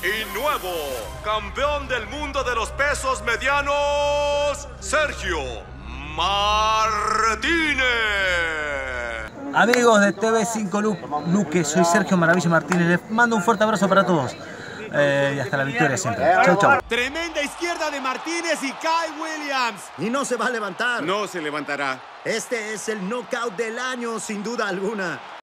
Y nuevo campeón del mundo de los pesos medianos, Sergio Martínez. Amigos de TV5 Luque, soy Sergio Maravilla Martínez. Les mando un fuerte abrazo para todos. Y hasta la victoria siempre. Chau, chau. Tremenda izquierda de Martínez y Kai Williams. Y no se va a levantar. No se levantará. Este es el knockout del año, sin duda alguna.